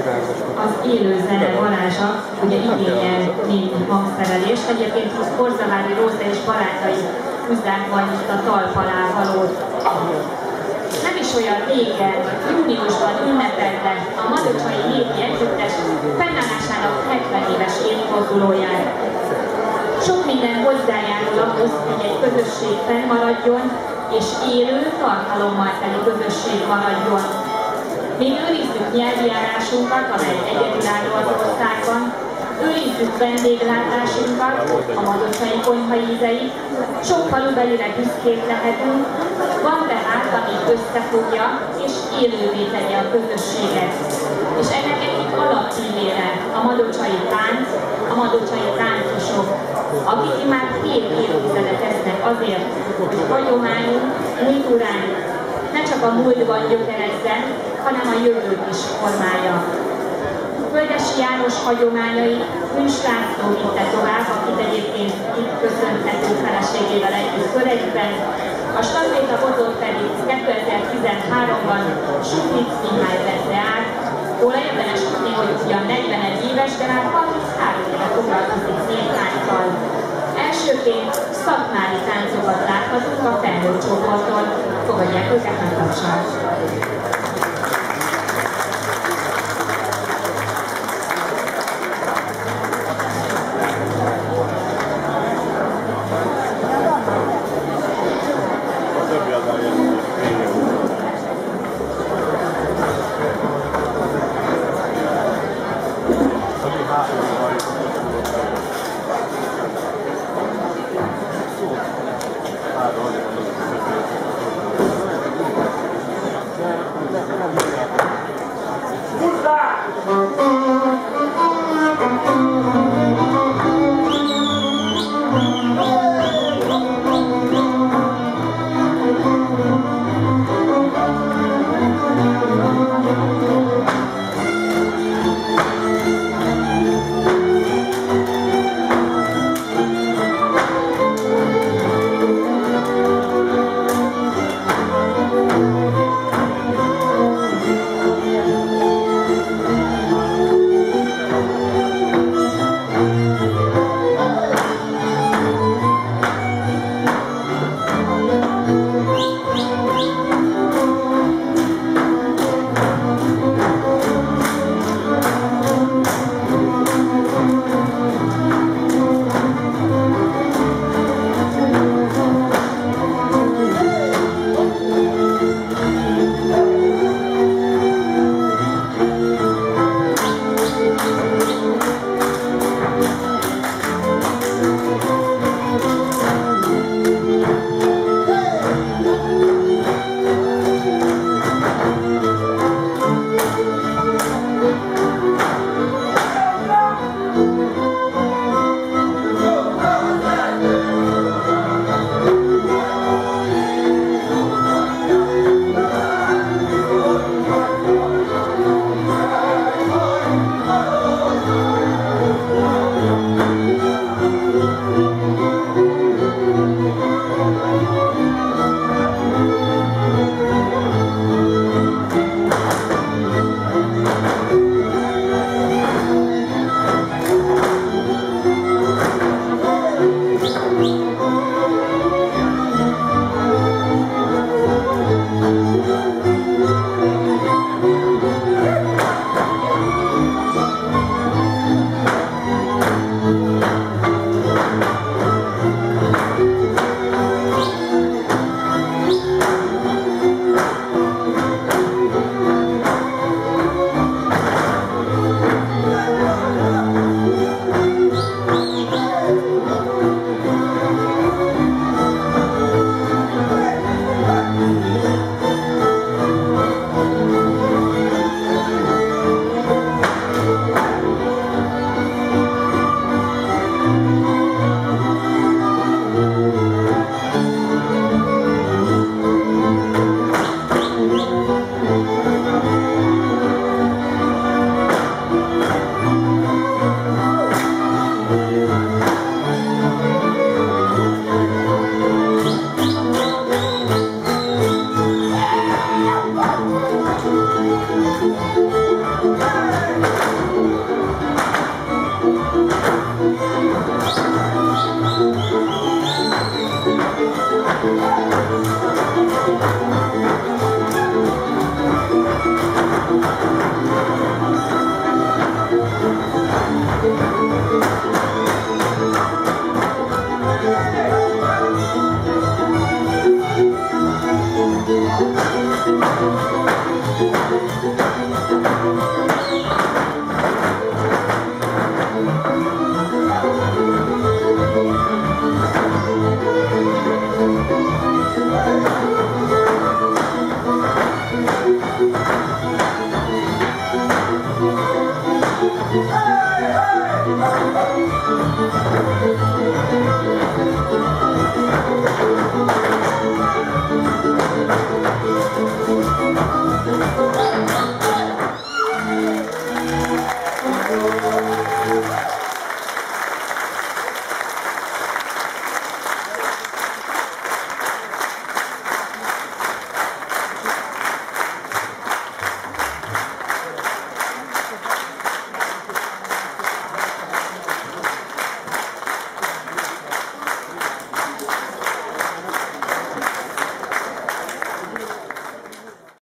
az élő zene varázsa, ugye igényel mind hangszerelést. Egyébként Korzavári Róza és barátai húzzák majd itt a talp alá valót. Nem is olyan régen, júniusban ünnepelte a Madocsai Népi Együttes fennállásának 70 éves évfordulóját. Sok minden hozzájárul ahhoz, hogy egy közösség fennmaradjon, és élő, tartalommal teli közösség maradjon. Még őrizzük nyelvjárásunkat, amely egyedülálló az országban, őrizzük vendéglátásunkat, a madocsai konyha ízeit, sok falubelire büszkék lehetünk, van tehát, ami összefogja és élővé tegye a közösséget. És ennek egyik alapillére a madocsai tánc, a madocsai táncosok, akik már 2 évtizedet tesznek azért, hogy hagyományunk, kultúránk ne csak a múltban gyökerezzen, hanem a jövőt is formálja. Földesi János hagyományai Hűs László vitte tovább, akit egyébként itt köszönhető feleségével együtt köregyben, a stafétabotot pedig 2013-ban Suplic Mihály vette át. Róla érdemes tudni, hogy ugyan 41 éves, de már 33 éve foglalkozik néptánccal. Elsőként szakmári táncokat láthatunk a felnőtt csoporttól. Fogadják őket meg tapsal.